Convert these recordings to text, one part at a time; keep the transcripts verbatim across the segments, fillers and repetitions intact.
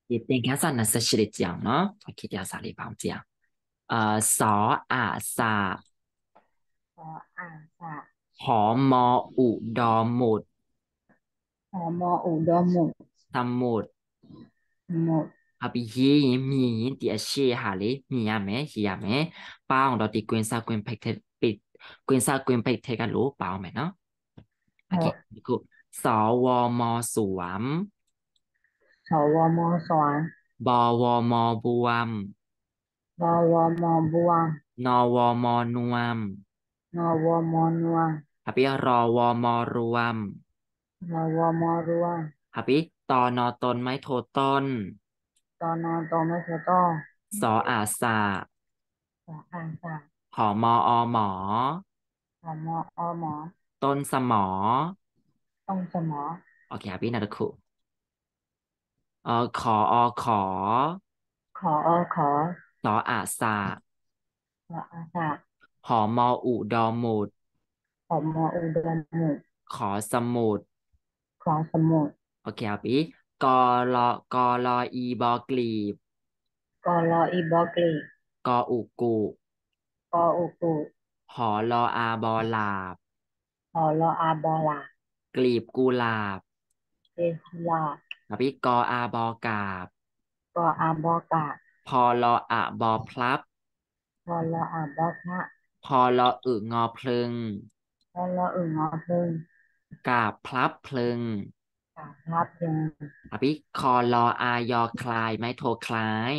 也点开上那是系列讲呢，我给掉啥地方讲？呃，สอาสาขออ่านจากหอมออุดอหมุดหอมออุดมหมุดสมุดหมุดอาบิยีมีเดียเชีหาลิมียาไหมฮียาไหมป้าของเราตีกวนซากวนไปเทปิดกวนซากวนไปเทกันรู้เปล่าไหมเนาะโอเคขอกูสวมสวมสวมสอนบวมบวมบวมบวงนวมนวมนวมนวงอาบิรอวมรวมนวมรวงอาบิตอนอตนไม้โทต้นตอนนอนตอไม่เธอต้อสออาสาขออ่านจากหอมออหมอหอมออหมอต้นสมอต้องสมอโอเคครับพี่นาตะคุเอ่อขออขอขออขอสออาสาขออาสาหอมออุดอหมุดหอมออุดมหมุดขอสมุดขอสมุดโอเคครับพี่กอรอกอรออีบอกลีบกอรออีบอกลีกออุกุกออุกุหอรออาบอลาบหอรออาบอลากลีบกุหลาบเอคุลาครับพี่กออาบอกาบกออาบอกาพอรออะบอพลับพอรออาบอกะพอรออึงอพลึงแล้วเราอื่นงอเพิ่งกาบพลับพลึงกาภาพยังอภิคอรออายอคลายไม้โทคล้าย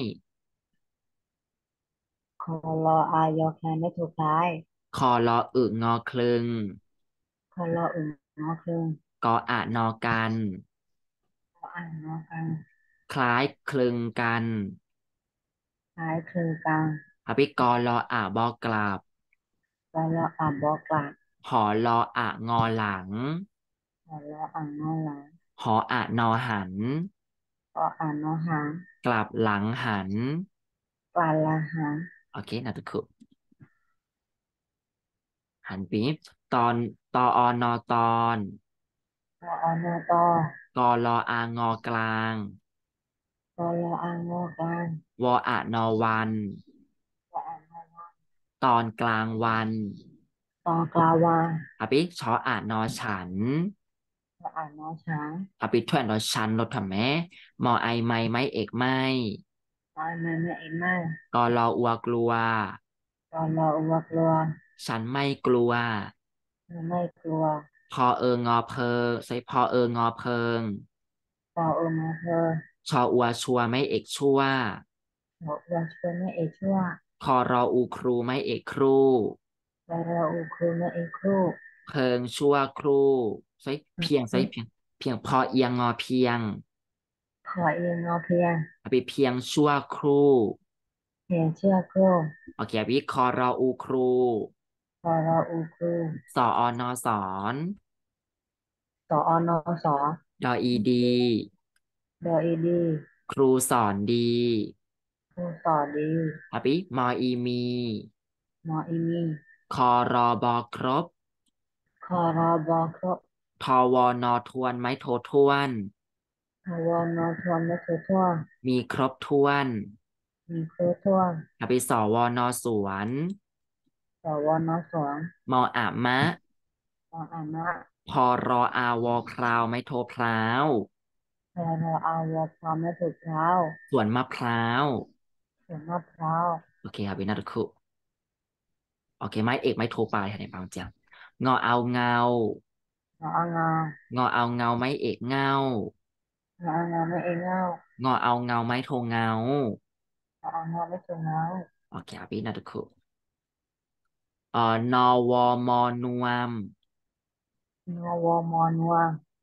คอรออายอแคไม่ถูกท้ายคอรออึงอคลึงคอรออื่นงอเพิ่งกออะนอกันขออ่านงอกันคล้ายคลึงกันท้ายคือกลางอภิกอรออะบอกลับแล้วเราอ่านบอกกลางหอรออะงอหลังขอรออ่านงอหลังหออะนอหันขออ่านงอหางกลับหลังหันปลาละหางโอเคนะทุกคนหันปีตอนตออนอตอนขออานอตอกอรออางอกลางขอรออ่านงอกลางวออะนอวันขออ่านงอวันตอนกลางวันตอกลาวาอภิชออะนอฉันขออ่านงอช้างอภิถ้วยรถชันรถทำแมมอไอไม่ไม่เอกไม่ตอนมันไม่เอ็นไม่กอรออัวกลัวตอนรออวกลัวฉันไม่กลัวไม่กลัวพอเอองอเพอใส่พอเอองอเพิงตอเออมาเธอชออัวชัวไม่เอกชั่วขออวชวนไม่เอชั่วพอรออูครูไม่เอกครูดาราอูครูและเอครูเพิงชั่วครูใส่เพียงใส่เพียงเพียงพอเอียงงอเพียงขอเองงอเพียงอภิเพียงชั่วครูเพียงเชื่อครูโอเคอภิคอรออูครูขอราอูครูสออนอสอนสอนอสอดออีดีดออีดีครูสอนดีครูสอนดีอภิมออีมีมออีมีคอรอบอครบขอรอบอครบทอวอนอทวนไม้โทท้วนทวนอทวนไม่ถูกทั่วมีครบถ้วนมีครูทั่วอภิสวอนอสวนสวนอสองมออะมะมออานะพอรออาวอคราวไม้โทพร้าวพอรออาวอความไม่ถูกเท้าสวนมะพร้าวสวนมะพร้าวโอเคครับวินาทคุโอเคไม้เอกไม้โทปลายในบางจังงอเอาเงางออางางอเอาเงาไม้เอกเงางออางาไม่เองเงางอเอาเงาไม้โทเงาออางาไม่ถูกเงาโอเคครับวินาทคุเอ่อนอวอมอนวมนวมอนัวน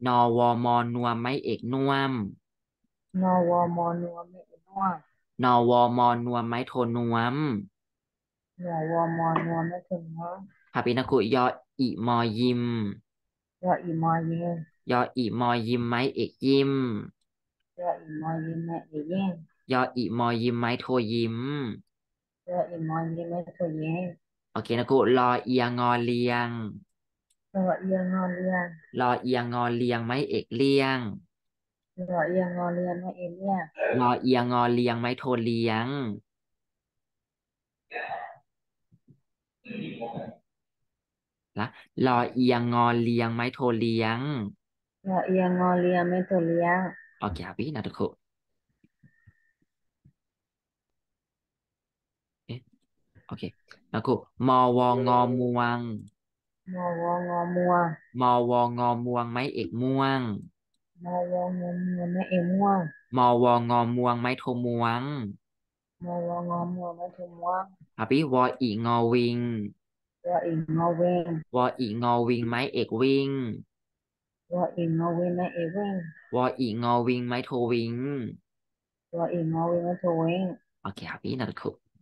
วมนวมไม่เอกน่วมนวมอนัวไม่เอ็นนัวนวมนวมไม่โทนวมหน่วยวอมอนวไม่ถึงเนาะพาปินะคุยออิมอยิมยออีมอยิงยออิมอยิมไม่เอกยิมยออีมอยิงแม่เอยิงยออิมอยิมไม่โทยิมยออีมอยิงแม่ตัวยิงโอเคนะคุรอเอียงอเลียงยอเอียงงอเลียงรอเอียงอเลียงไม่เอกเลียงรอเอียงงอเรียนไม่เอเนี่ยรอเอียงอเลียงไม้โทเลี้ยงละรอเอียงอเลียงไม้โทเลี้ยงรอเอียงงอเรียนไม่ตัวเลี้ยงโอเคครับพี่นะทุกคนเอ๊ะโอเคแล้วก็มอวองอม่วงมอวองอมัวมอวองอม่วงไม้เอกม่วงมอวองอมัวไม่เอม่วงมอวองอม่วงไม้โทม่วงมอวองอมัวไม่ถุงม่วงครับพี่วออีงอวิงรออีกงอเวงวออีงอวิงไม้เอกวิ่งรออีกงอเวงไม่เอเวงวออีงอวิงไม้โทวิงรออีกงอเวงไม่ถุงเวงโอเคครับพี่นะทุกคน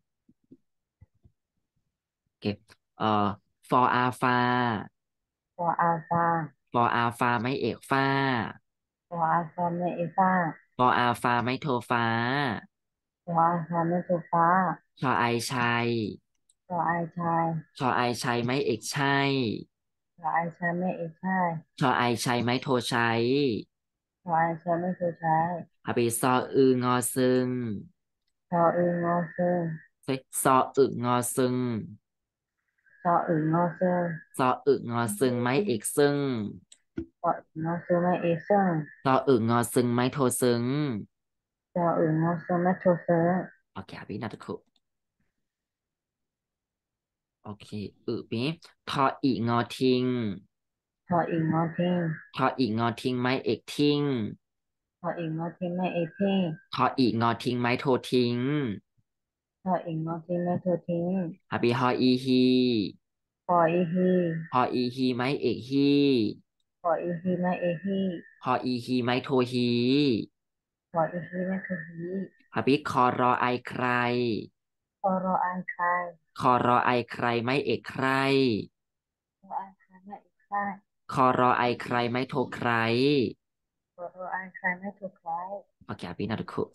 โอเคเอ่อ for alpha รออัลฟา for alpha ไม่เอกฟ้ารออัลฟาไม่เอฟ้า for alpha ไม่โทฟ้ารออัลฟาไม่ถูกฟ้าชอไอชัยรอไอชายชอไอชัยไม่เอกชัยรอไอชายไม่เอชายชอไอชัยไม่โทชัยรอไอชายไม่ถูกใช้อาไปซออึงอซึงรออึงงอซึ่งเฮ้ยซออึงอซึงรออึงงอซึ่งซออึงอซึงไม่เอกซึงรออึงงอซึ่งไม่เอซึ่งซออึงอซึงไม่โทซึงรออึงงอซึ่งไม่ถูกซื้อโอเคครับพี่นัทคุโอเคอึปีทออีงอทิงรออึงงอทิ้งทออีงอทิงไม่เอกทิงรออึงงอทิ้งไม่เอทิ้งทออีกงอทิ้งไม้โททิ้งรออึงงอทิ้งไม่ถูกทิ้งฮาบิฮออีฮีรออีฮีฮออีฮีไม้เอกฮีรออีฮีไม่เอฮีฮออีฮีไม้โทฮีรออีฮีไม่ถูกฮีฮาบิคอรอไอใครรอรออันคายคอรอไอใครไม่เอกใครรออันคายไม่เอคายคอรอไอใครไม่โทใครรอรออันคายไม่ถูกใครโอเคพี่นาทุกคน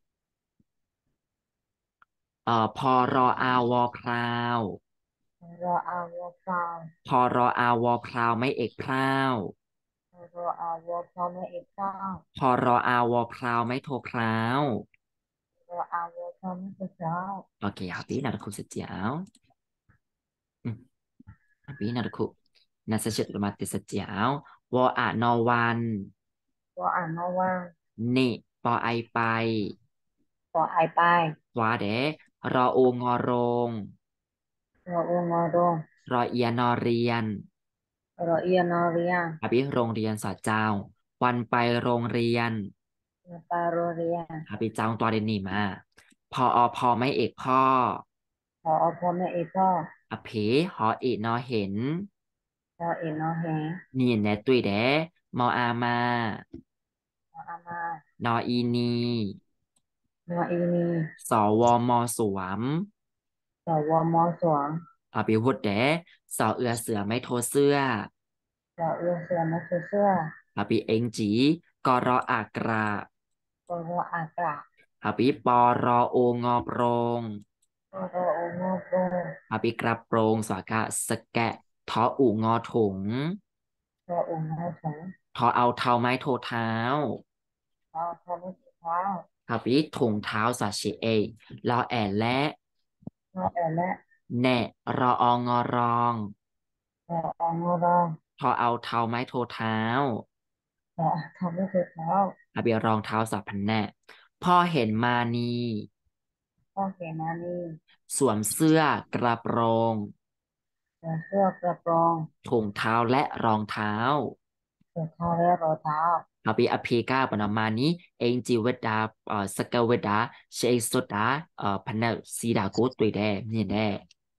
เอ่อพอรออาวอพราวรออาวอฟาวพอรออาวอพราวไม่เอกพราวรออาวอฟาวไม่เอฟ้าพอรออาวอพราวไม่โทพราวรออาวอฟาวไม่ถูกเจ้าโอเคครับพี่นาทุกคนเสร็จแล้วอืมพี่นาทุกคน Nasa otomatis saja. Wo a no one ตัวอ่านมาว่านี่ปอไอไปตัวไอไปวาเดรออูงอโรงรออูงอโรงรอเอียนอเรียนรอเอียนอเรียงอภิโรงเรียนสอดเจ้าวันไปโรงเรียนปาโรเรียงอภิเจ้าตัวเดนนี่มาพออพอไม่เอกพ่อพอพ่อแม่เอพ่ออเพหอเอกนอเห็นรอเอนอแหงนี่แนตุยเดมออามารออามานออีนีรออีนีสวมสวมสวมอสวงอภิวุฒเดสอเอือเสือไม่โทเสื้อรอเอือเสือมาเสื้อ Habis engji koro akra กรออากา habis poro o ngoprong กรอโองอโปรง habis กระโปรงสากะสแกะทออูงอถุงรอโองอถงทอเอาเท้าไม้โทเท้ารอทำให้เท้า habis ถุงเท้าสาเชเอรอแอนและรอแอและแน่รอองอรองรออองอรองทอเอาเท้าไม้โทเท้ารอทำให้เท้า habis รองเท้าสาพันแน่พ่อเห็นมานีพ่อเขมานีสวมเสื้อกระโปรงเสื้อเสื้อกระโปรงถุงเท้าและรองเท้าเสื้อเท้าและรองเท้า Tapi apika penamani enji weda uh, saka weda shei soda uh, panel sida ko တွေ့တယ်မြင်တယ်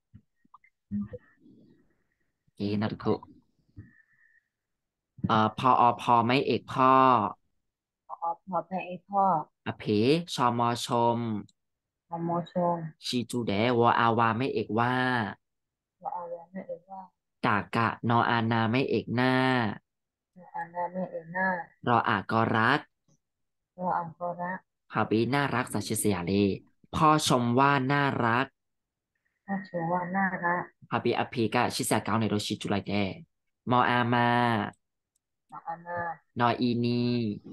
โอเคနောက်တစ်ခုเอ่อพออพอไม่เอกพ่อพอพอแม่ไอพ่ออเพชอมอชมพอโมชงชีจูแดวออาวาไม่เอกว่าพอเอาแล้แม่เอว่กากะนออานาไม่เอกหน้าอันนั้นแม่เอหน้ารออากอรักรออังกอระฮาบีน่ารักสัชเสียเลพ่อชมว่าน่ารักถ้าชัวว่าน่ารักฮาบีอภิกะชิสาเกาในโรชิจูไลแดมออามามาอานานออีนี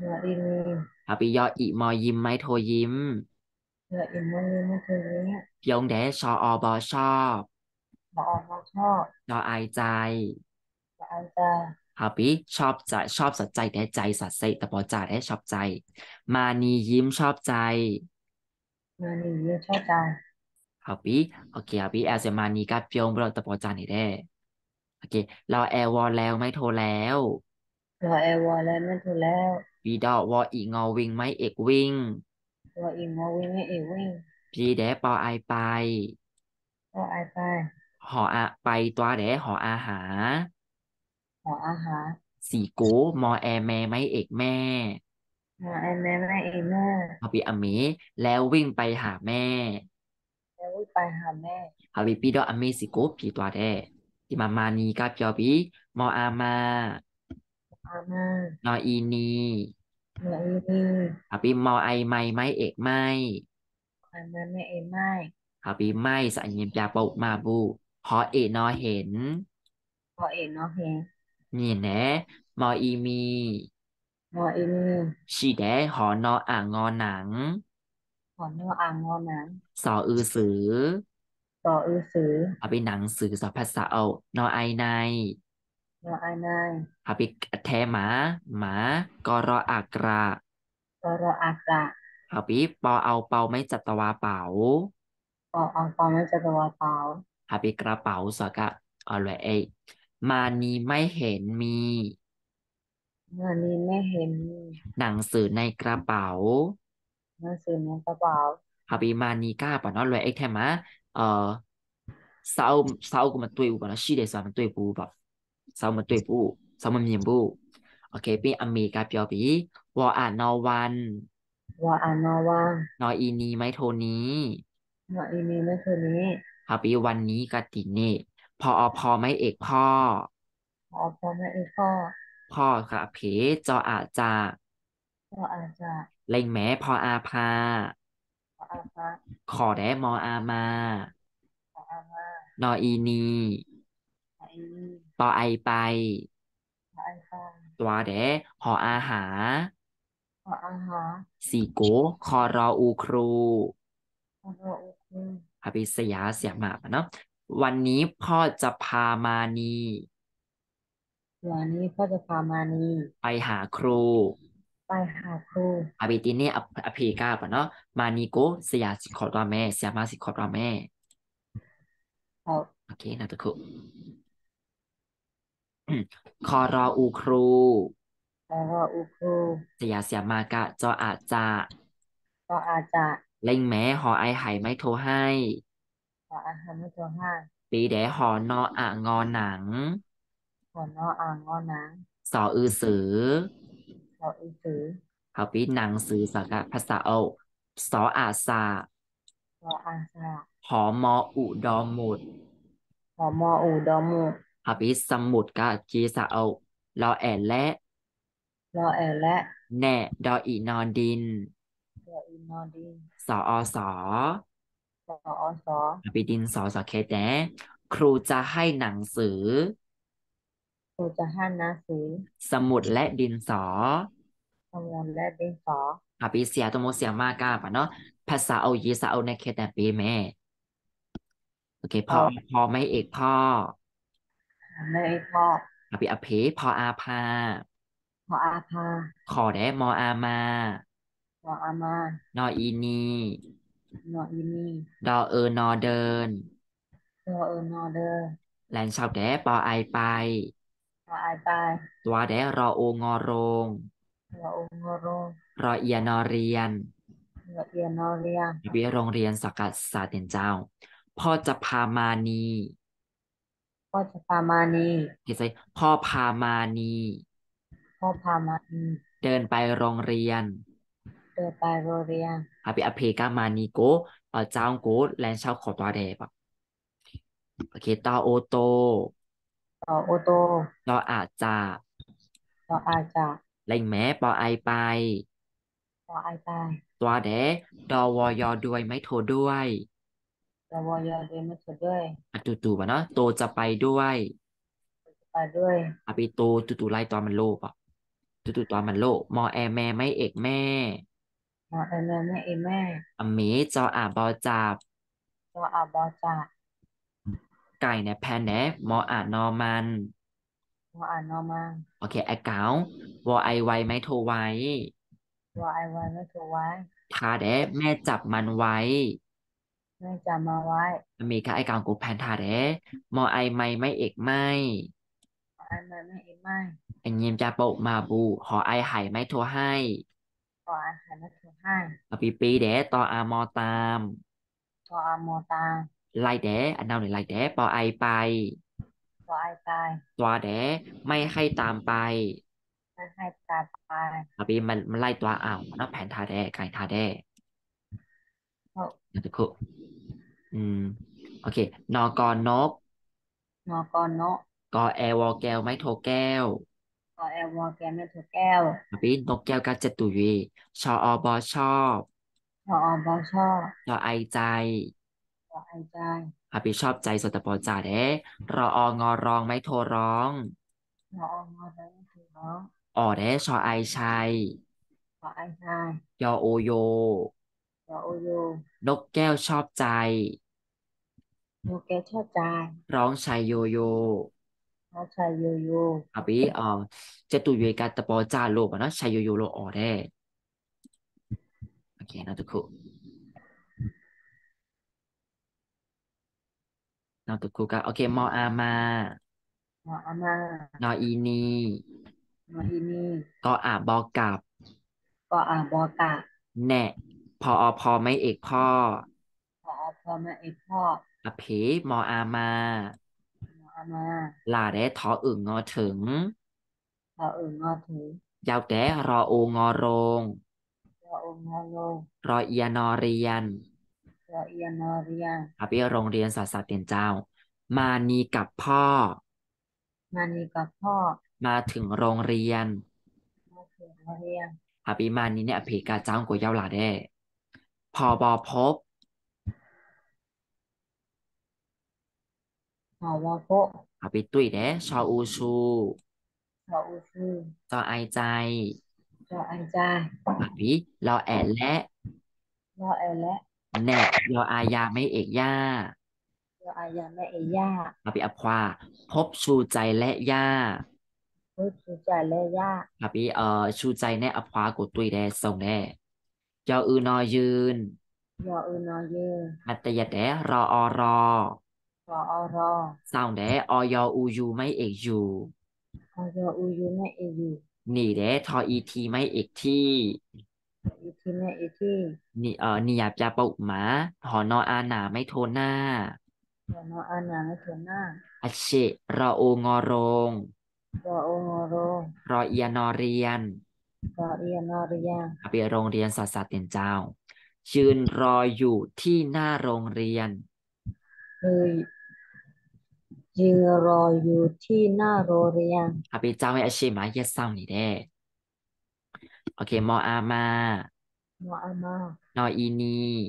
ออีนีเอาไปยออีมอยิ้มไม้โทยิ้มยออีมอนีไม่ถึงนี้ยงแดชออบอชอบบอออกมาชอบดอไอใจบออันใจเอาไปชอบใจชอบสัจใจแดใจสัตเซตะปอจ่าแดชอบใจมานียิ้มชอบใจมานีเยอะชอบใจเอาไปโอเคเอาไปแอลเซมานีกับยงเราตะปอจ่านี่แด้โอเคเราแอลวอลแล้วไม่โทรแล้วรอแอร์วอลแล้วไม่ถูกแล้ววีดอวออีงอวิงไม่เอกวิ่งรออีมอวิ่งไม่เอวิ่งพีแดปอไอไปรอไอไปหออาไปตัวแดหออาหาขออาหารสีโกมอแอแม่ไม่เอกแม่รอไอแม่ไม่เอแม่เอาปีอเมแล้ววิ่งไปหาแม่แล้ววิ่งไปหาแม่เอาปีปีดออเมสิโกปีตัวแดที่มามานีกับยอปีมออามาอาม่านออีนีรออีนีเอาปีมอไอไม่ไม่เอกไม่ไอแม่ไม่เอไม่เอาปีไม่สัญญาปาปุมาบูหอเอนอเห็นรอเอเนาะเฮนี่แหนะมออีมีรออีนีชีแดหอนออ่างงอหนังขอนออ่างงอหนังสออือสือต่ออือสือเอาไปหนังสือสอภาษาเอานอไอในรอไอนายเอาไปแทหมาหมากรออากระตอรออากะเอาปีปอเอาเปาไม่จัตวาเป๋าปอเอาตอไม่จะตัวเปล่าเอาปีกระเป๋าสกะเอาเลยเอมานีไม่เห็นมีเมื่อนี้ไม่เห็นมีหนังสือในกระเป๋าหนังสือในกระเป๋าเอาปีมานีก้าปะเนาะเลยเอ็กแทมะเอ่อเศร้าเศร้ากูมาตุยกูปะเนาะชีเดสมันตุยปูแบบเศร้ามาตุยปูเศร้ามันเมียนปูโอเคปีอเมริกาเปียวปีวออ่านนอวันว่าอ่านนอว่านออีนีไม่โทนี้หมออีมีเมื่อคืนนี้เอาปีวันนี้กาติเน่พออพอไม่เอกพ่อพอพอแม่อีกข้อพ่อค่ะเพจออาจจะก็อาจจะเล็งแม้พออาพาขออาภาขอแดมออามาขออาม่านออีนีขออีนี่ปอไอไปขอไอฟางตัวแดหออาหาขออาหารสีโกคอรออูครูขอโรอุคุอภิสยาเสียหมาปะเนาะวันนี้พ่อจะพามานีวันนี้พ่อจะพามานีไปหาครูไปหาครูอภิติเนออภิกาปะเนาะมานีโกสยาสิขอตัวแม่เสียมาสิขอตัวแม่เขาโอเคนะทุกคนคอรออูครูขอโรอุครูเสียเสียมากะจออาจจะก็อาจจะเล่งแม้หอไอไหไม่โทรให้ขออาหารไม่ตัวห้าปีแดหอนออ่างอหนังขอนออ่างงอหนังสออือสือขออีสือเขาปีหนังสือสักะภาษาเอาสออาสาขออาซาหอมออุดอมุดขอมออูดอมูเขาปีสมุดกะจีสาเอารอแอนและรอแอและแน่ดออีนอนดินรออีนอดีสออสอรออสอเขาปีดินสอสอเคแดครูจะให้หนังสือครูจะให้หนังสือสมุดและดินสอสมุนและดินสออาปีเสียตัวโมเสียมากาปะเนาะภาษาเอายีสาเอาในเคแต่ปีแม่โอเคพ่อเอาพ่อไม่เอกพ่อไม่ทอดอาปีอเพพออาพาพออาภาขอแดมออามาพออามานออีนีนออีนีดอเออนอเดินรอเออนอเดอร์แลนชาวแดปอไอไปพออายไปตัวแดรอโองอโรงรอองโงโรรอเอียนอเรียนรอเอียนอเรียอาปีโรงเรียนสกัดสาเต็นเจ้าพ่อจะพามานีพ่อจะพามานีเขียนใส่พ่อพามานีพ่อพามานีเดินไปโรงเรียนเดินไปโรงเรียนอาเปอเพกามานีโกเออเจ้าโกแลนเช่าขอตัวแดบอะโอเคต่อโอโตต่อโอโตต่ออาจจะต่ออาจจะแรงแม้ปอไอไปต่ออายไปตัวแดดอวอยอด้วยไม่โทรด้วยรอวอยอเดินมาสุดด้วยอะตูตูปะเนาะโตจะไปด้วยไปด้วยอาไปโตตูตูไล่ตอนมันโลภอ่ะตุตุตัวมันโลมอแอแม่ไม่เอกแม่มอเอแม่แม่เอแม่อเมจออาบอจับจออาบอจาไก่เนี่ยแพนแหนมออ่านอมันมออ่านนอมาโอเคไอเก๋าวอไอไวไม่โทรไว้วอไอไว้ไม่ถูกไว้ทาแดแม่จับมันไว้แม่จำมาไว้อเมริกาไอเก๋ากูแพนทาแดมอไอไม่ไม่เอกไม่มอไอแม่แม่เอไม่ไอเงียมจะโปะมาบูหอไอไห่ไม่โทรให้ขออาหารไม่ถูกให้อปีปีแดต่ออามอตามขออามอตาไล่แดอันนั้นหนึ่งไล่แดปอไอไปขอไอตายตัวแดไม่ให้ตามไปไม่ให้ตายไปอปีมันมันไล่ตัวอ่าวเนาะแผนทาแดไก่ทาแดเพราะนะทุกคนอืมโอเคนอกอนกนอกอนโนกอแอวอแก้วไม่โทแก้วขอแอลวอแกไม่ถูกแก้วอปีนกแก้วกาจตุยชออบอชอบขออบอชอบชอไอใจขอไอใจอปีชอบใจสตปอจ่าแดรอองอรองไม่โทรร้องขอองอไม่ถูกร้องออแดชอไอชัยขอไอชายยอโอโยขอโอโยนกแก้วชอบใจโยแกชอบใจร้องชัยโยโยขอชายโยโยอปีเอ่อจตุยกาตปอจ่าโลกอะเนาะชัยโยโยโลออแดโอเคนะทุกคนนะทุกคนก็โอเคมออามาหมออามานออีนีหมออีนี่ก็อาบอกลับก็อาบอกะแน่พออพอไม่เอกพ่อขอพ่อแม่เอกพ่ออเพมออามาหมออามาลาได้ทออึ่งงอถึงขออื่นงอถือยาวแต่รอโองอโรงขอองค์งอโลรอเอียนอเรียนขอเอียนอเรียงอภิโรงเรียนศาสตร์เตียนเจ้ามานีกับพ่อมานีกับพ่อมาถึงโรงเรียนมาถึงเรียงอภิมานีเนี่ยอภิกาเจ้ากัวยาวหลาได้พอบอพบหอวอโปะอภิตุยเด้ชออูชูขออูชื่อจอไอใจขอไอใจอภิรอแอนและรอแอและแน่ยออายาไม่เอกย่ารออายาแม่เอย่าอาปีอัพว่าพบชูใจและย่าพูดชูใจและย่าอาปีเอ่อชูใจแน่อัพว่ากดตุยแดส่งแน่ยออือนอยืนยออือนอเยอมัตตยแดรออรอรออรอส่งแดออยอูยูไม่เอกยูออยออูยูแม่เอยูนี่แดทออีทีไม่เอกที่อีทีแม่อีที่นี่เอ่อนี่อยากจะปุกหมาหอนออาหนาไม่โทหน้ารอนออานาไม่ถึงหน้าอเชรอโองอโรงรอโองอโรรอเอียนอเรียนรอเอียนอเรียงอาปีโรงเรียนศาสตร์เตียนเจ้ายืนรออยู่ที่หน้าโรงเรียนคือยืนรออยู่ที่หน้าโรงเรียน阿比จ้าให้อาชีพมาเย็ดซ้ำนี่เด้โอเคมออามาหมออามานออีนี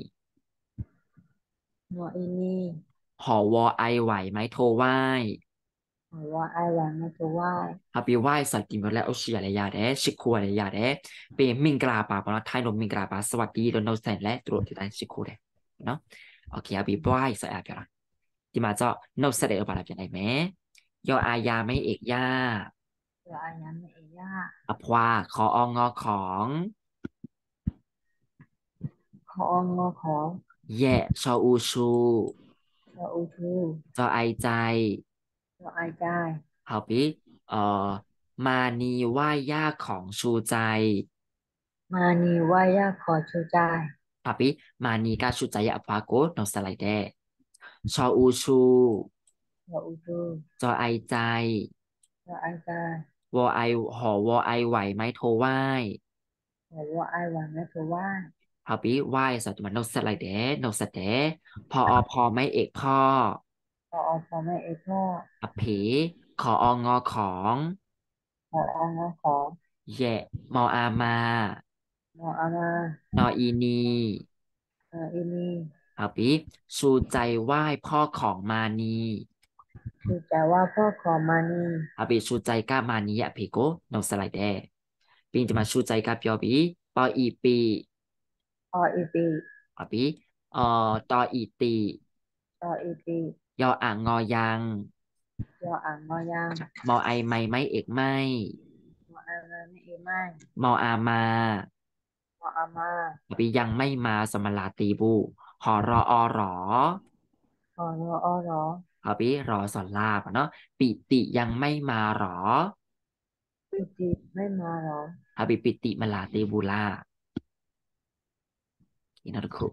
หมออีนี่หอวอไอไหวไหมโทรไหว้หมอว่าไอหวันไม่จะไหว้อาบีไหว้สัตว์ติมแล้วโอชิอะไรยาเด้ชิคัวอะไรยาเด้เป็นมิงกลาปาปนะไทยนมมิงกลาปาสวัสดีโดนโนแซนและตรวจที่ได้ชิคัวเด้เนาะโอเคอาบีไหว้สัตว์อาบีละที่มาเจาะโนแซนเดอร์ปาลาเป็นไงแม่ยออายาไม่เอกย่าเดี๋ยวอายันไม่เอย่าอภวาขอองอของขอองอขอแย่ชออูชูขออูทูจอไอใจขอไอใจ好比เอ่อมานีไหว้ย่าของชูใจมานีไหว้ย่าขอชูใจปาปิมานีกาชูใจอะพาโกโนสไลเดชออูชูขออูทูจอไอใจขอไอใจวอไอหอวอไอไหวไหมโทรไหว้ขอว่าไอหวันไม่จะไหว้ปาปิไหว้สัตว์มันโนสไลเดโนสเดพออพอไม่เอกพ่อขออพอไม่เอพ่ออเพขอองอของขอองอขอแย่มออามาหมออามานออีนีเอออีนี่ปาปิชูใจไหว้พ่อของมานีชูใจว่าพ่อขอมานีอาเบชูใจกามานิยะเพโกโนสไลเดปีจะมาชูใจกับยอบีปออีปีออีปีอบีเอ่อตออีตีตออีปียออ่างงอยังยออ่างงอยางมอไอไม่ไม่เอกไม่มออะไรไม่เอไม่มออามามออามาอบียังไม่มาสมลาตีบูหอรออหรอออรออรออบีรอสอนลาบเนาะปิติยังไม่มาหรอปิติไม่มาหรออบีปิติมาลาตีบูลาอินารุคุ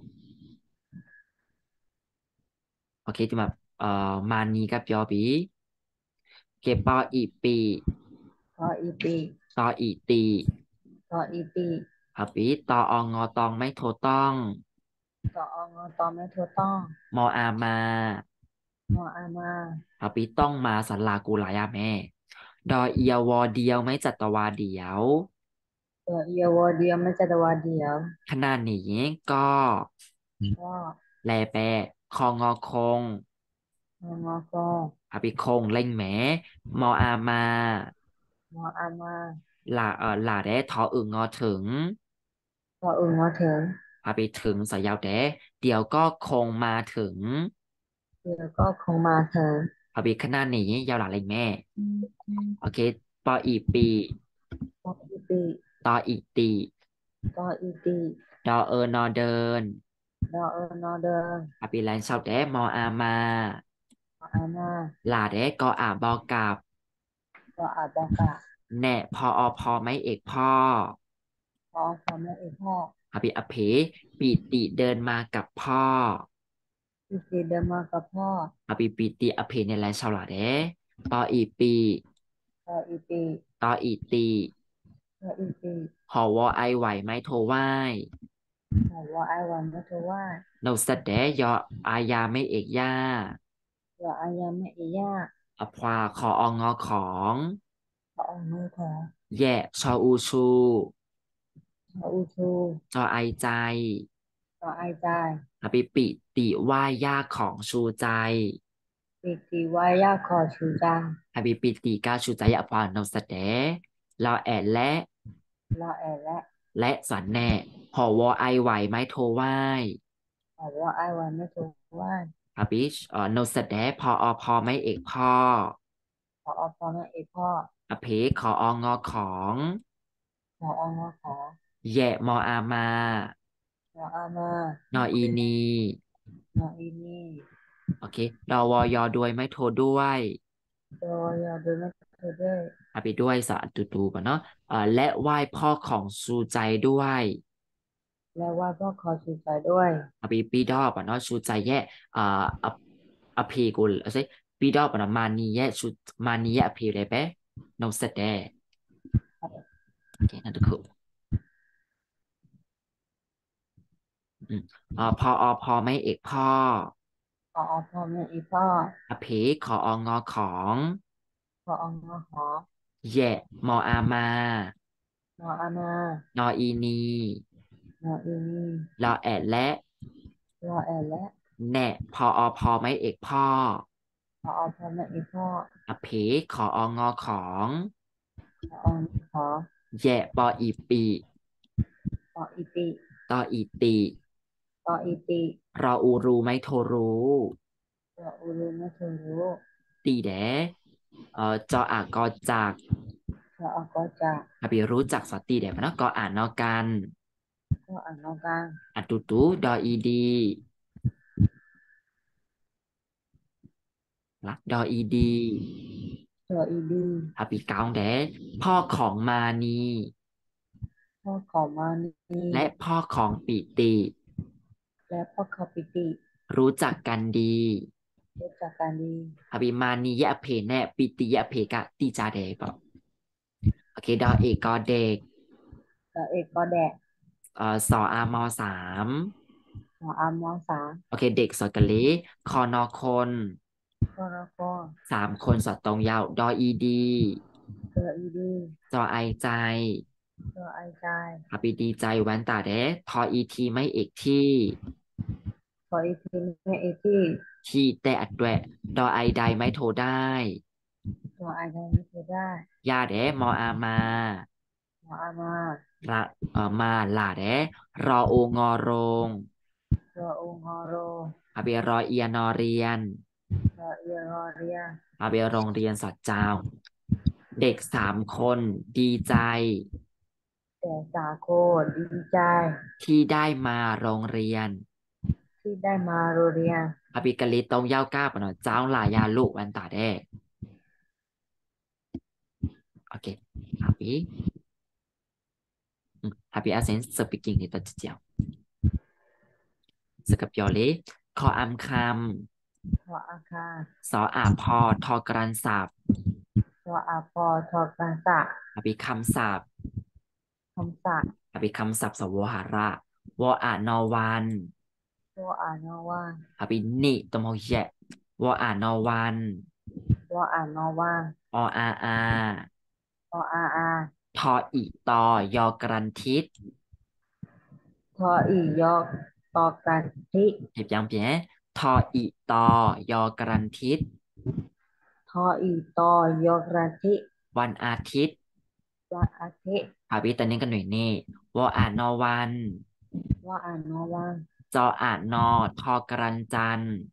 โอเคจะมาเอ่อมานีกับยอบีเก็บปออีปีตออีปีตออีตีตออีปีอปีตอองอตองไม่โทต้องตอองอตอไม่ถูกต้องมออามามออามาอปีต้องมาสันลากูหลายาแม่ดอเอียวอเดียวไม่จัตวาเดียวตอเอียวอเดียวไม่จัตวาเดียวขนาดนี้ก็ก็แลแปรคองอคงมองอคงอปีคงเล่งแหมมออามามออามาลาเออลาแดทออึงงอถึงตออึงอถึงอปีถึงสอยาวแดเดี๋ยวก็คงมาถึงเดี๋ยวก็คงมาถึงอปีขนาดนี้ยาวหลาเล่งแม่โอเคปออีปีตออีปีตออีตีตออีตีดอเออนอเดินดอเออนอเดินอภิแลนชาวแดมออามามออามาหลาแดกออาบอกกับตออาบอกะแน่พออพอไม่เอกพ่อพอพอแม่เอกพ่ออภิอเพปีติเดินมากับพ่ออีตีเดินมากับพ่ออภิปีติอเพในแลนชาวหลาแดปออีปีตออีปีตออีตีตออีตีหอวอไอไหวไหมโทไหวหอว่าไอวันไม่ถูกว่าโนสแดยออายาไม่เอกย่าอย่าอายาแม่เอย่าอภวาขอองอของพอองมือขอแย่ชออูชูชออูชูจอไอใจตอไอใจอภิปิติไหว่ายากของชูใจปีติวายาขอชูจัง Habibiti กาชูใจอภานนสเตลอแอและรอแอและและสันแน่หอวอไอไหวไม้โทไหวหอว่าไอวันไม่ถูกว่าฮับบิชเอ่อนสเตพออพอไม่เอกพ่อพอพอแม่เอกพ่ออเพขอองอของพอองขอแย่มออามารออามานออีนีนออีนี่โอเคดอวอยอด้วยไม่โทด้วยโดยอย่าโดยไม่เธอด้วยเอาไปด้วยสะตูตูก่อนเนาะเอ่อและไหว้พ่อของชูใจด้วยและว่าก็ขอชูใจด้วยเอาไปปีดอบอ่ะเนาะชูใจแย่เอ่อออภีกุลเอาสิปีดอบอ่ะเนาะมานีแย่ชูมานีแย่อภีเลยเปะนสเตโอเคนั่นก็คืออืมเอ่อพออพอไม่เอกพ่อขอพ่อแม่อีพ่ออเพขอองอของขอองขอแย่มออามานออานานออีนีนออีนี่รอแอดและรอแอและแน่พออพอไม่เอกพ่อขอพ่อแม่อีพ่ออเพขอองอของขอองขอแย่ปออีปีขออีติตออีตีขออีติรออูรูไม่โทรู้ขออุรุไม่ถูรู้ตีแดเอ่อจออากอจากขออากอจากอภิรู้จักสอตีแดมันก็อ่านนอกันก็อ่านนอกลางอัตุตุดออีดีละดออีดีขออีดีอภิกาวแดพ่อของมานีพ่อขอมานีและพ่อของปิติและพ่อขอปิติรู้จักกันดีรู้จักการดีอภิมานียะเพแน่ปิติยะเพกะติจาเดกโอเคดอเอกกอเด็กต่อเอกก็แดกเอ่อสออามอสามขออามอสาโอเคเด็กสอดกะลิคอนอคนก็แล้วก็สามคนสอดตรงยาวดออีดีเจออีดีจอไอใจเจอไอใจอภิดีใจแวนตาเดทออีทีไม่เอกที่ขออีกทีแม่เอที่ที่แต่อัดแดะดอไอใดไม่โทได้ตัวไอใจไม่เคยได้ยาเดมออามาหมออามาละเอ่อมาลาเดรอโองอโรงรอองฮอโรอาเบรอเอียนอเรียนรอเอียรอเรียอาเบโรงเรียนสัตว์เจ้า เด็กสามคนดีใจแต่สาโคดีใจที่ได้มาโรงเรียนที่ได้มาโรงเรียนอาบิกะลิตรงเย้าก้าปะเนาะเจ้าหลายาลูกวันตาแดโอเคอาบิอืมอาบิอาเซนสปีกิ้งนี่ตัวเจียวสกับยอเลขออำคขออาคาำสออาพอทอกรันสับขออาพอทอกัสสะอาบิคำศัพท์คำสัตอาบิคำศัพท์สวหาระวออานอวันโตอานอว่าอาบินิตมโฮเยะวออานอวันโตอานอว่าออาอาโออาอาทออิตอยอกรันทิศทออียอกตอกันทิเห็บยังเปียทออิตอยอกรันทิศทออีตอยอกรันทิวันอาทิตย์วันอาทิตย์อาบิตอนนี้กันหน่อยนี่วออ่านอวันว่าอานอว่าจออ่านนอทอกรันจันทร์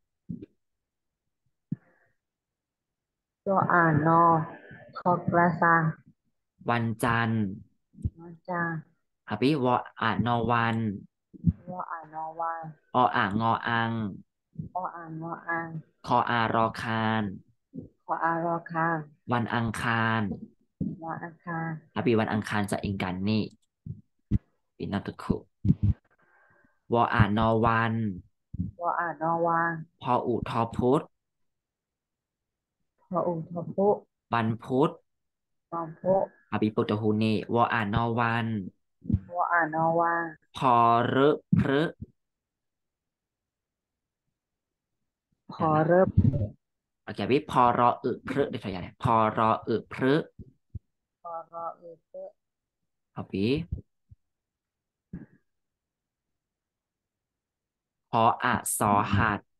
โตอานอทอกระซังวันจันทร์วันจาอาบิวออ่านอวันว่าอานอว่าออ่างออังโออานออังคออารอคารขออารอคางวันอังคารวันอังคารอาบิวันอังคารจะอิงกันนี่ปีนัตุคุวออ่านนอวันว่าอานอวาพออุทอพุธพออุทพุวันพุธปอมพุอาบิปุตตะหูเนวออ่านนอวันว่าอานอวาพอรึพฤพอเริ่มโอเคพี่พอรออึพฤเดี๋ยวขออนุญาตเนี่ยพอรออึพฤพอรออือเตเอาพี่พออะสอหัด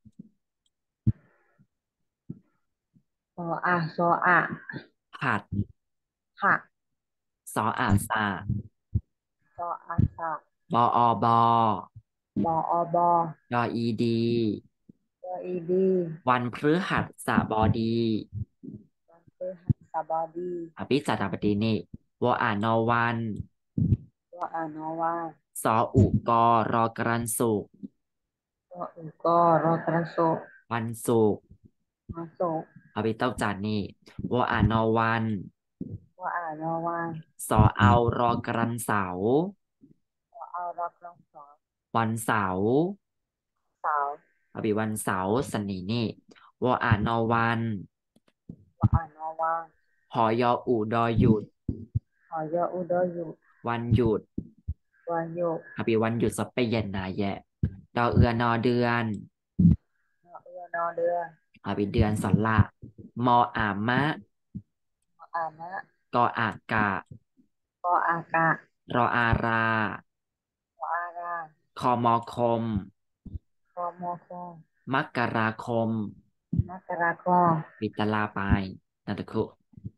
พออาโซอะหัดหักสออาสาโซอาสะบออบอบออบอยออีดีดออีดีวันพฤหัสบดีวันพฤหัสบดีอภิจัตตปฏินี่วออ่านอวันว่าอานอวาสออุกอรอกรันสุกร์ว่าอือก็รอกระโซวันศุกร์มาโซอภิเต้าจันนี่วออ่านอวันว่าอานอวาสอเอารอกรันเสาร์ว่าเอารอกรองสองวันเสาร์สาวอภิวันเสาร์สนีนี่วออ่านอวันว่าอานอวาหอยออูดอหยุดหอยออุดออยู่วันหยุดวันโยกอภิวันหยุดสเปเย็นนาแยะดอเอือนอเดือนนอเอือนอเดืออภิเดือนสละมออามะอานะกออากะก็อากาศรออาราก็อาราคอมอคมก็มอคงมักกราคมมกราคมปิตลาปายนันตะคุ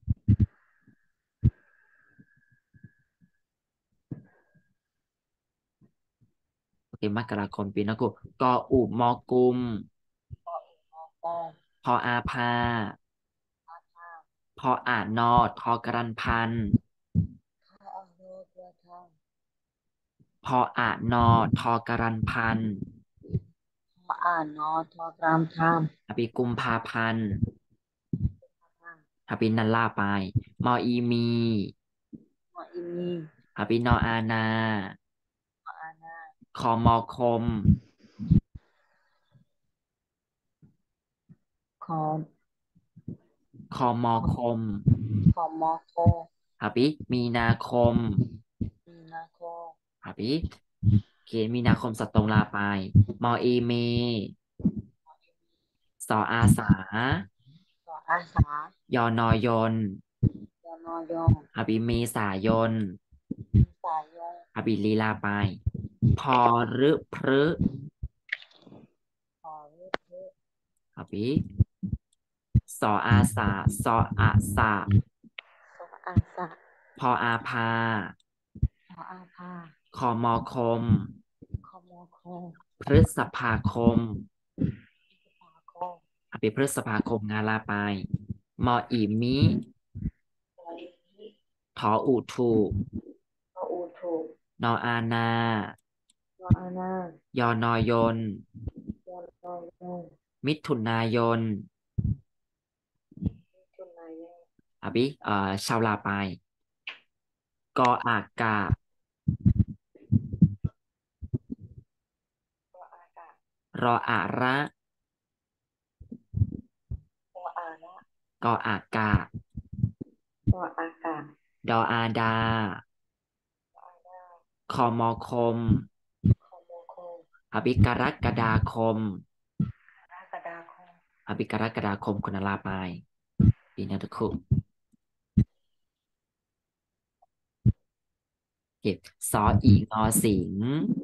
โอเคมักกราคมปีนักกุกออุมอกุมก็อุมอคงพออาพาอาชาพออ่านอทอกรันพันข้าอังโลกระทงพออ่านอทอกรันพันพออ่านนอทอกรามธรรมอภิกุมภาพันธ์ อภินันล่าไปมออีมีมออิมีอภินออาณามออานาคอมอคมขอคอมอคมขอมอโคอภิมีนาคมมีนาโคอภิเขียนมีนาคมสตรงลาไปมอเอเมสออาสาขออาสายอนอยนยอนอยงอภิเมษายนมีสายยงอภิลีลาไปพอรึพฤขอรึพฤอภิสออาสาสออาสาขออาสาพออาพาขออาพาคอมอคมคอมอคอพฤษภาคมปาคออภิพฤษภาคมงาลาไปมออีมิตัวอีทออูทูโออูถูกนออานาวอาณายอนอยนยอนรอยงมิถุนายนจุนายงอภิเอ่อชาวลาไปกออากาตัวอากาศรออาระตัวอานะกออากาตัวอากาศดออาดาตัวอาณาคอมอคมคอมอคงอภิกรกฎาคมรากฎาคมอภิกรกฎาคมคนลาไปปีนัตคุเก็บสออีงอสิง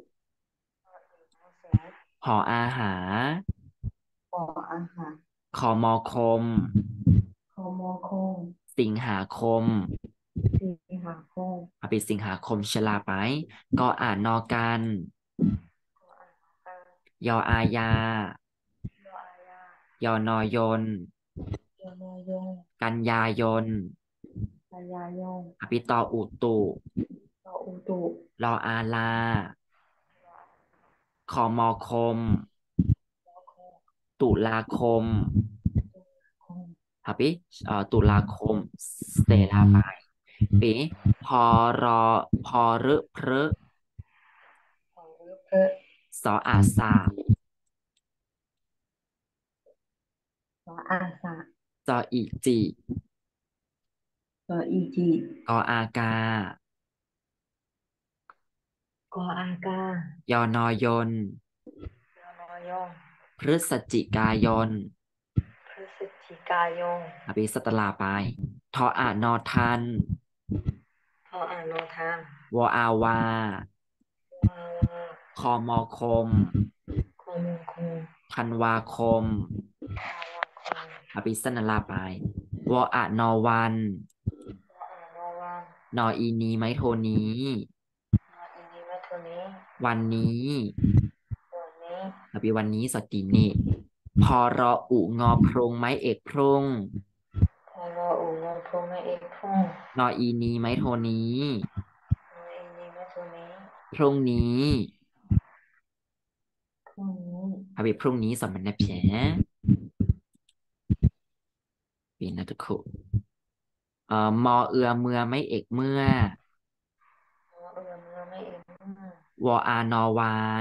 เสียงหออาหาปออาหารคอมอคมคอมอคงสิงหาคมสีหาคงอภิสิงหาคมชลาไปกออ่านนอกันตัวอาการยออาญาโยอายายอนอยนโยโนโยงกันยายนกายายงอภิตออุตุโตอุตุรออาลาคอมอคมโยโคตุลาคมตุคงอภิเอ่อตุลาคมสเตลาไปปีพอรอพอรึพฤของฤเพะสออาสาสออาสะจออีจิสออีจีกออากากออากายอนอยนโยโนโยงพฤศจิกายนพฤศจิกายงอภิสัตลาไปทออ่านอทันพออ่านโนทามวออาวาวาวาคอมอคมคอมงคงธันวาคมทาวาคงอภิสันลาไปวออะนอวันวออ่านโนวังนออีนีไมโทนี้นาอินิมัทุนี้วันนี้วันนี้อภิวันนี้สติเนพอรออุงอพรงไม้เอกพรงพอรออูงงพงในเอกพงนออีนีไมโทนี้นาอินิมัทุนี้พรุ่งนี้พรุ่งนี้อภิพรุ่งนี้สมณเพปีนัตคุเอ่อมอเอือเมื่อไม่เอกเมื่อเพราะเอือเมื่อไม่เอกเมื่อวออานอวาน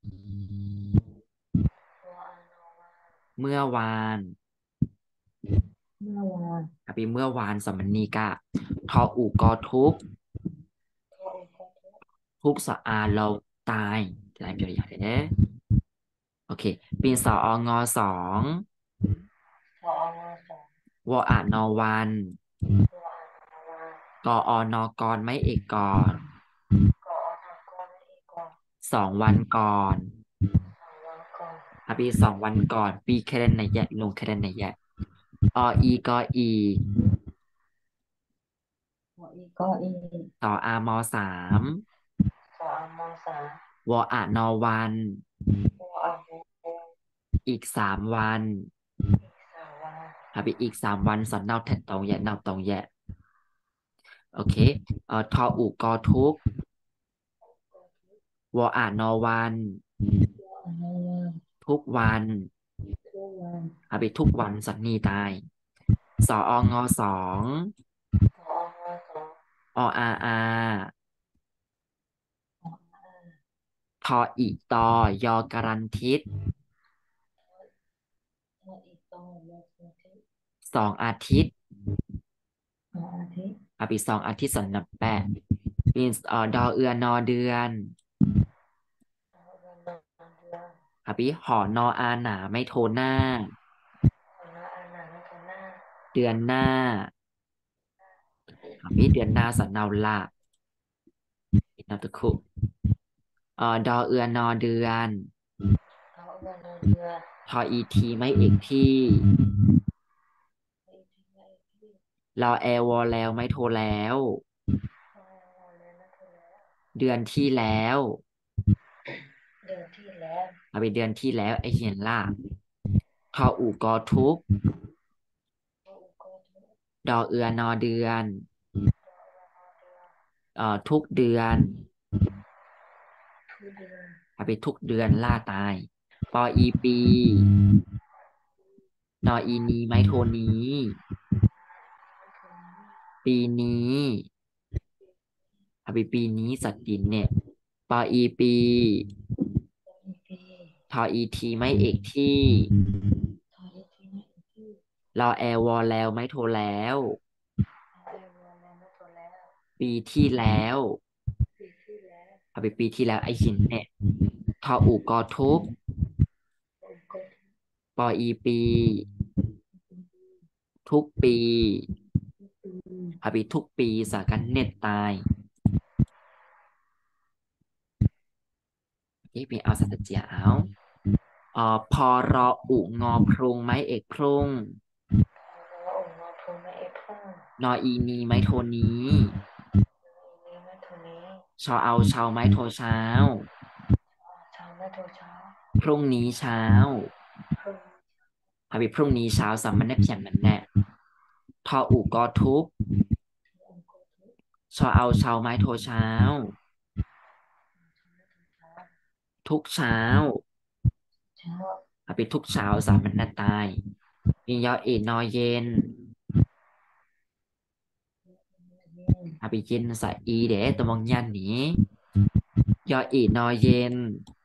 วออ่านโนวาเมื่อวานเมื่อวานอภิเมื่อวานสมณีกะทออุกอทุกพออุกทุกทุกสะอาเราตายจะได้เปรียบอย่างเด้โอเคปีสอองอสองพออ่านโนสองวออานอวันวออ่านโนวากออนอกรไม่เอกก่อนกออ่านกรไม่เอกก่อนสองวันก่อนสองวันก่อนอภิสองวันก่อนปีแคเดนไหนแยะลงแคเดนไหนแยะออีกออีวออีก็อีต่ออามอสามสออ่านโมสามวออานอวันวออ่านโนวงอีกสามวันอีกสามวันอภิอีกสามวันสอนเนาแทนตองแยะเนาตองแยะโอเคเอ่อทออุกอทุกวออ่านอวันวออ่านโนวันทุกวันทุกวันอภิทุกวันสันนีตายสอองอสองสออ่านโนสองออาอาสออ่านทออีตอยอการันทิศทออีกตองยอสุทิสองอาทิตย์สองอาทิตย์อภิสองอาทิตย์สันนับแปดปีเอ่อดอเอือนอเดือนสองเดือนนอนเดือนอภิหอนออาหนาไม่โทหน้าหัวหน้าอาหารในตัวหน้าเดือนหน้าอภิเดือนหน้าสันเนาละนับตะคุเอ่อดอเอือนอเดือนเขาเดือนนอนเดือนทออีทีไม่เอกที่ไอ้ที่ไอ้ที่รอแอวอแล้วไม่โทรแล้วพอเรียนนักเรียนเดือนที่แล้วเดือนที่แล้วเอาไปเดือนที่แล้วไอเหียนล่าทออูกอทุกดอเอือนอเดือนเอ่อทุกเดือนทุเดือนเอาไปทุกเดือนล่าตายปออีปีนออีนีไม้โทนี้ปีนี้เอาไปปีนี้สัตว์ดินเนี่ยปออีปีปีทออีทีไม่เอกที่ทอที่ที่นี่ที่รอแอลวอลแล้วไม่โทรแล้วเอวาแล้วตัวแล้วปีที่แล้วปีที่แล้วเอาไปปีที่แล้วไอหินเนี่ยทออูกอทุกผมก็ปออีปีทุกปีปีเอาไปทุกปีสากันเน็ตตายเอ้ปีเอาสัตว์เจียเอาเอ่อพอรออุงอพรุงไม้เอกพรุงแล้วองค์มาทูไม่เอพ่งนออีนีไม้โทนี้นี้ไม่ทูนี้ชอเอาเชาไม้โทเช้าเช้าไม่ทูเช้าพรุ่งนี้เช้าเพิ่งเอาไปพรุ่งนี้เช้าสามมันได้เพียงมันแน่ทออุกอทุกองค์ก็ทุกชอเอาเชาไม้โทเช้าทุกเช้าเช้าเอาไปทุกเช้าสามมันน่าตายมียอเอนอเย็นเอาไปเย็นใส่อีเดะตัวมองยันนี้ยอเอนอเย็น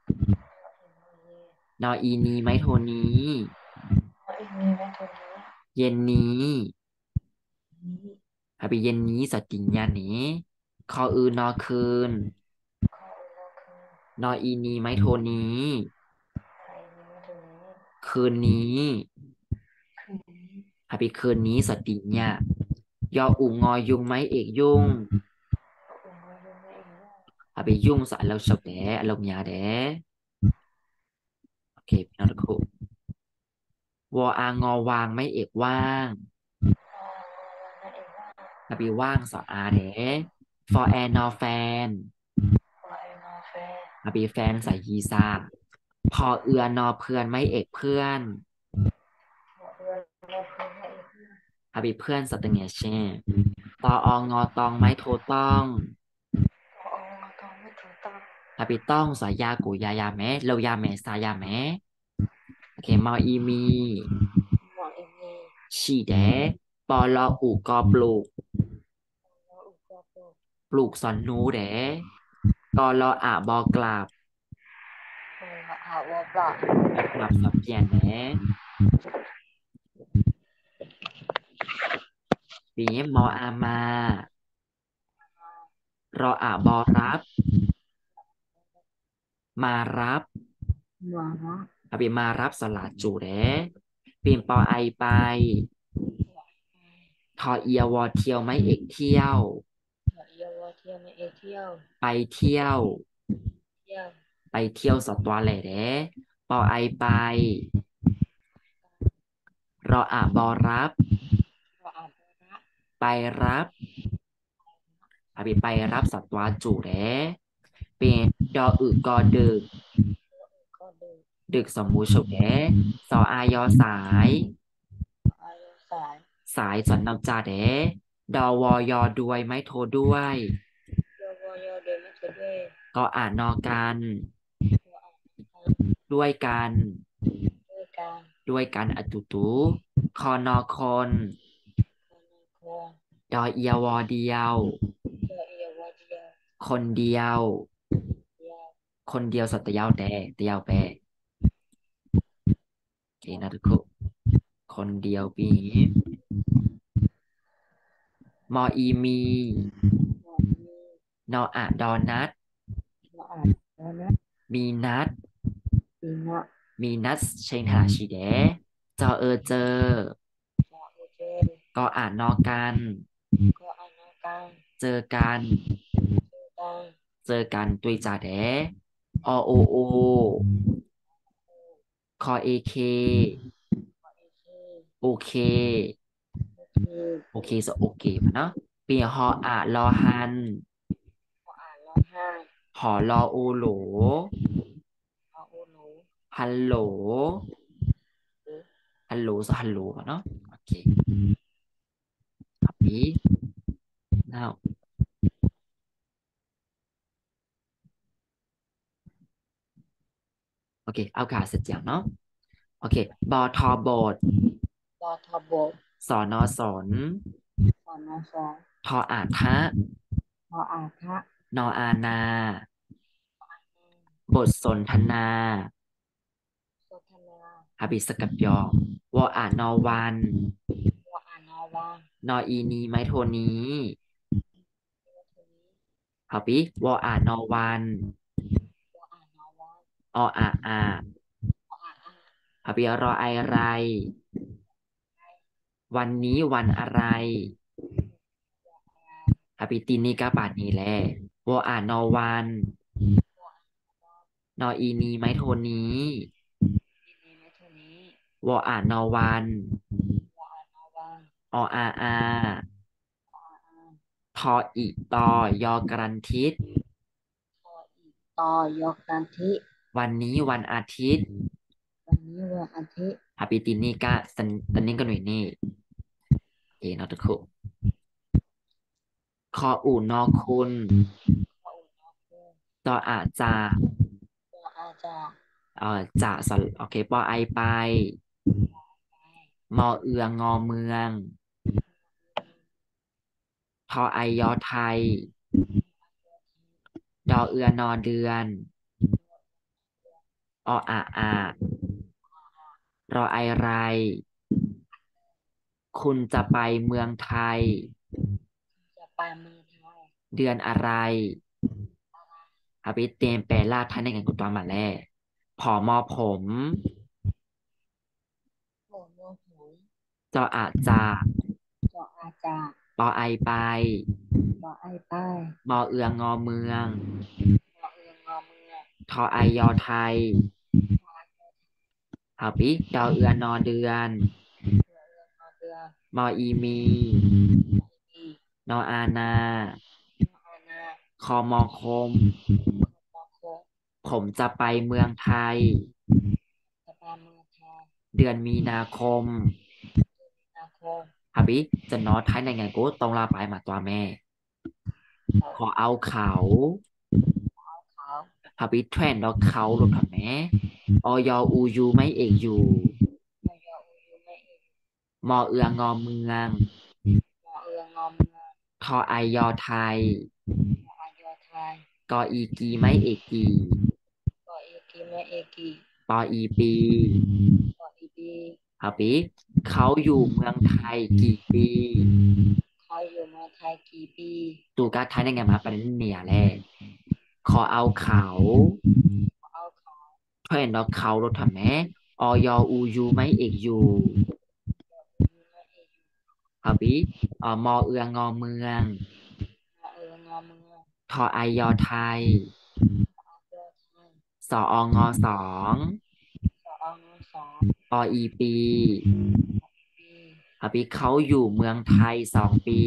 นออีนีไม้โทนี้เอ็นี้ไม่ทูนี้เย็นนี้นี้เอาไปเย็นนี้สัตว์กินยันนี้คออือนอคืนข้ออุโมคืนออีนีไม้โทนี้ไอนี้ไม่ทูนี้คืนนี้คืนนี้เอาไปคืนนี้สัตว์ดินเนี่ยยออุงอยุงไม้เอกยุ่งอุโมยุ่งไม่เองเอาไปยุ่งสะเราชอบแดอารมณ์ยาแดโอเคพี่น้องทุกคนวออางอวางไม่เอกว่างอ๋อวันนั้นเองว่าเอาไปว่างสะอาแด for and no fan พอไอ้มาแฟเอาไปแฟนใส่ยีซาพอเอือนอเพื่อนไม่เอกเพื่อนพอเอื้อนเราเพิ่งให้เพื่อนเอาไปเพื่อนสัตว์เงียเช่ตออองอตองไม่โทต้องพอเอามาต้องไม่ถูกต้องเอาไปต้องสายากูยายาแม้เรายาแม้สายาแม้โอเคมออีมีหมอเอ็มมีฉีแดปอลออูกอปลูกแล้วอุปกรณ์ปลูกสอนหนูแดกอลออะบอกลับเออหาวอปลาแบบกลับสับเปลี่ยนแหนปีนี้มออามารออะบอรับมารับหมาเนาะเอาไปมารับสลัดจูแดปีนปอไอไปทอเอียวอเที่ยวไม่เอกเที่ยวเยาวเที่ยวไม่เอเที่ยวไปเที่ยวเที่ยวไปเที่ยวสตวาแหล่แดปอไอไปรออะบอรับก็อาบน้ไปรับเอาไปไปรับสัตวาจูแดเป็นดออึกอดึกำก็เดินดึกสมมูฉุแดสออายอสายอายสายสายสันนำจาแดดอวอยอด้วยไม่โทรด้วยเยาวเยาวเดินไม่จะด้วยก็อ่านนอกันก็อาบน้ด้วยกันำด้วยการด้วยกันอตุตุคอนอคนคนคอดอเอียวอเดียวเที่ยวเยาวเที่ยวคนเดียวเที่ยวคนเดียวสัตยาวแดตยาวแปรโอเคนะทุกคนคนเดียวปีมออีมีหมอมีนออะดอนัดมาอาบแล้วนะมีนัดปีนะมีนัดเชงหาชีแดจอเออเจอหมอเอเจก็อ่านนอกันก็อานาการเจอกันการเจอกันตุยจ่าแดอโอโอคอเอเคโอเคคือโอเคสโอเคมาเนาะปีฮออะรอฮันพออ่านร้องไห้หอรออูโหลรออูหนูฮัลโหลหรือฮัลโหลสฮัลโหลก่อนเนาะโอเคครับพี่แล้วโอเคเอากาเสร็จอย่างเนาะโอเคบอทอบทรอทอบกสอนอสนสอนอสองทออาทะพออาทะนออานาบทสนทนาโสธนาฮาบิสกับยอวออ่านอวันวออานอวานนออีนีไม้โทนี้วอทุนีฮาบิวออ่านอวันวออานอวานออาอาวออาอาฮาบิรอไอไรวันนี้วันอะไรฮาบิตินีกาบาดนี้แหละวออ่านอวันวออานอวานนออีนีไม้โทนี้ดีดีไม่เท่านี้วออ่านอวันวออานอวานออาอาวออาอาทออีตอยอกรันทิตพออีกต่อยกกันทิวันนี้วันอาทิตย์วันนี้วันอาทิตย์ฮาปิตินีกะสันตันนิงกันหน่อยนี่เอ๋นอตะคุคออูนอคุณพออุณอคูตออาจาวออาจาเอ่อจะสระโอเคปอไอไปมอเอืองงอเมืองทอไอยอไทยดอเอือนอเดือนออาอารอไอไรคุณจะไปเมืองไทยจะไปเมืองไทยเดือนอะไรฮาปิเตมแปลล่าท่านในงานกุตวามาแล่ผอมอผมโอ้โหหวยจออาจาจออาจาปอไอไปจอไอป้ายมอเอืองงอเมืองจอเอืองงอเมืองทอไอยอไทยจอไอฮาปิดอเอือนอเดือนเรือเอืองงอเรือมออีมีอีนออานาจออานาคอมอคมมอโคผมจะไปเมืองไทยจะไปเมืองไทยเดือนมีนาคมนาโคฮาปิจะนอท้ายในงานกุตรงลาไปมาตัวแม่ขอเอาเขาขาวฮาปิเทรนแล้วเขารถถังแม่ออยอูยูไม่เอกอยู่มอยอูยูไม่เอกมอเอืองงอเมืองมอเอืองงอเมืองทอไอยอไทยมออายอไทยกออีกีไม่เอกกีกอเอกีไม่เอกีปออีปีกออีบีครับปีเขาอยู่เมืองไทยกี่ปีเขาอยู่เมืองไทยกี่ปีตูการไทยได้ไงมาประเด็นเนี่ยแหละขอเอาเขาเอาเขาเพื่อนเราเขารถถังแม่ออยอูยูไม่เอกอยู่ยูไม่เอกครับปีเอ่อมอเอืองงอเมืองมอเอืองงอเมืองทอไอยอไทยอายอไทยสอองอสองสอองอสองปออีปีปีครับปีเขาอยู่เมืองไทยสองปี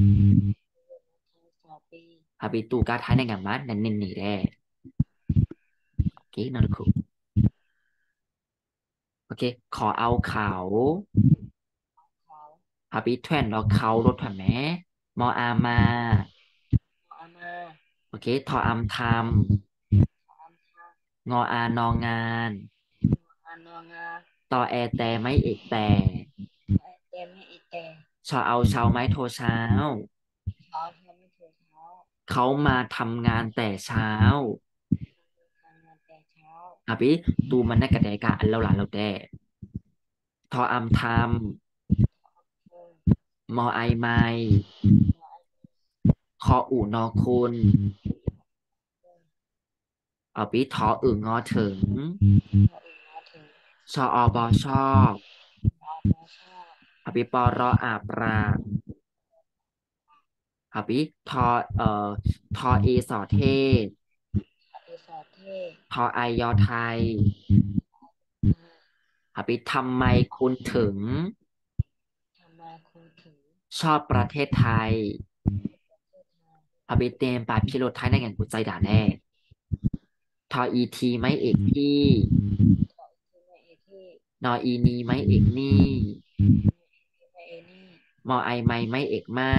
สองปีครับปีตูการไทยได้ไงมานั่นนี่นี่แหละโอเคนะทุกคนโอเคขอเอาเขาเขาฮาปิเทรนแล้วเขารถถังแม่มออามาอามาโอเคทออัมทอามทาำงออานองานอานองาตอแอแต่ไม่เอกแต่ไอเตไม่อีเตชอเอาเช้าไม้โทเช้าเช้าเทียไม่ถึงเช้าเขามาทำงานแต่เช้าทำงานแต่เช้าฮาปิตูมันนักกระแดกะอันเราหลานเราแดทออัมทเพิ่มำมอไอไม้คออูนอคุณเอาปิทออึ่งงอถึงพออื่นมาถึงชออบอชอบพอพอชอบอภิปอรออาปราอภิทอเอ่อทอเอสอเทศอดิสอเทศทอไอยอไทยอภิทำไมคุณถึงทำไมคุณถึงชอบประเทศไทยประเทศไทยอภิเตมปาพิโรไทยในงานกุใจด่าแน่ทออีทีไม่เอกที่ขออีกทีไม่เอที่นออีนีไม่เอกนี่ไม่เอนี่มอไอไม่ไม่เอกไม่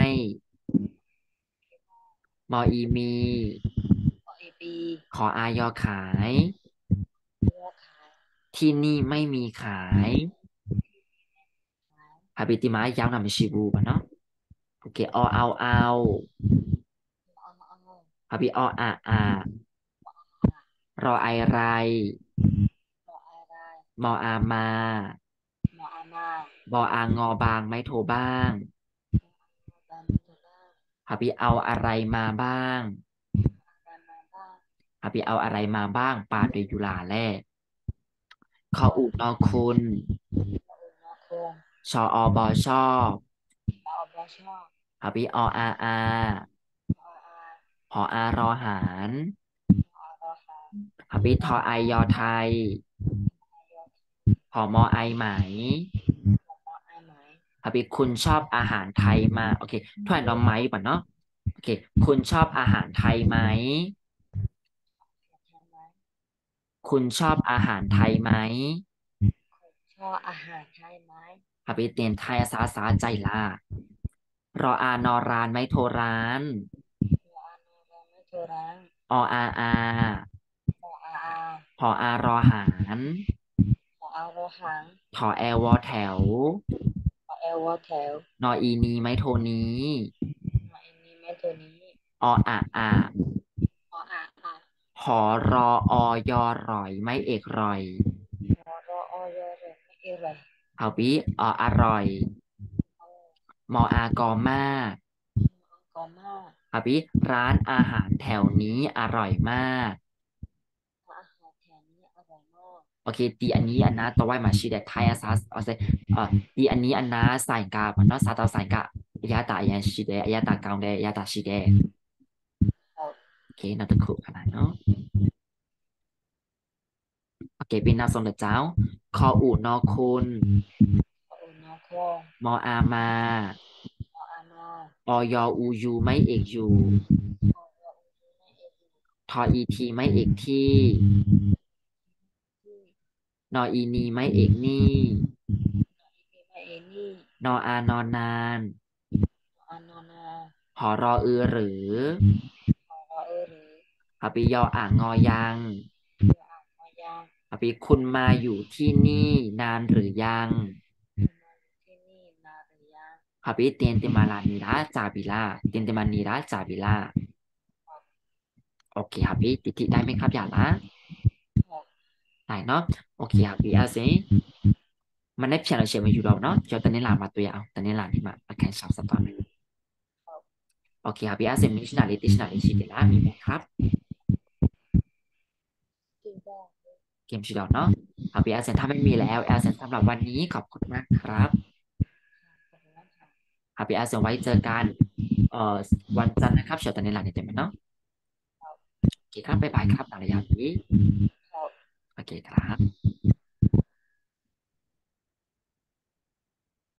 มออีมีขอเอปีขออายอขายยอขายที่นี่ไม่มีขายขายฮาบิติมายาวนำชิบูปะเนาะโอเคอเอาเอาเอาเอาเอาฮาบิออาอารอไอไรขออะไรมออามาหมออามาบออางอบางไม่โทรบ้างบามุตุล่าฮาบิเอาอะไรมาบ้างบามาบ้าฮาบิเอาอะไรมาบ้างปาโดยยุลาแร่ขอขออุนอคุณขออุณอคงชออบอชอบขออบอชอบฮาบิออาอาขออาหออารอหารขอรอหาฮาบิทอไอยอไทยอายอหอมอไอไหมขอมอไอไหมฮาบิคุณชอบอาหารไทยมาโอเคถ้วยน้องไม้ป่ะเนาะโอเคคุณชอบอาหารไทยไหมใช่ไหมคุณชอบอาหารไทยไหมชอบอาหารไทยไหมฮาบิเตียนไทยสาสาใจล่ารออานอรานไม่โทรร้านขออาโนเราไม่เจอร้างออาอาขออาอาหออารอหารขออารอหังถอแอลวอแถวขอเอลวอแถวนออีนีไม่โทนี้ขอเอ็นนี้แม่ตัวนี้ออาอาขออาอาหอรอออยอร่อยไม่เอกร่อยรอรอออยอเลยไม่เอไรฮาบิออร่อยเอามออากอมากอังกอร์มาครับพี่ร้านอาหารแถวนี้อร่อยมากอาหารแถวนี้อร่อยมากโอเคตีอันนี้อันนะตัวไว้มาชีเดไทยอาซาสเอาเซเอ่อตีอันนี้อันนะสายกาปะเนาะซาตาสายกะยาตายันชีเดยาตากาวเดยาตาชีเดเอาโอเคน่าจะคุกขนาดเนาะโอเคเป็นนาสนเดเจ้าคออูนอคุณขออุณอคองมออามาขออามาออยอูยูไม่เอกยูขอรออุยูไม่เอยูทออีทีไม่เอกที่ที่นออีนีไม่เอกนี่อีไม่เอนี่นออานอนานอานอนาหอรออือหรือขอรอเออหรือฮาปิยออ่างงอยังเรืออ่างมายางอภิคุณมาอยู่ที่นี่นานหรือยังคือมาอยู่ที่นี่นาหรือยังอภิเตียนเตมาลานีราจาบิลาเตียนเตมานีราจาบิลาขอโอเคครับพี่ติดติได้ไหมครับอย่าละขอได้เนาะโอเคครับพี่อาเซมันได้เพียงเราเชื่อมาอยู่เราเนาะเดี๋ยวตอนนี้ลามาตัวเอาตอนนี้ลาที่มาอาการสอบสตอนเลยขอโอเคครับพี่อาเซมิชนาลิติชนาลิชิเดล่ามีไหมครับจริงได้เกมชิดอเนาะครับพี่อาเซนถ้าไม่มีแล้วอาเซนสำหรับวันนี้ขอบคุณมากครับขอบคุณนะคะครับพี่อาเซนไว้เจอกันเอ่อวันจันทร์นะครับเดี๋ยวตอนนี้ลาเนี่ยเต็มเนาะโอเคครับบ๊ายบายครับในระยะนี้ขอโอเคครับ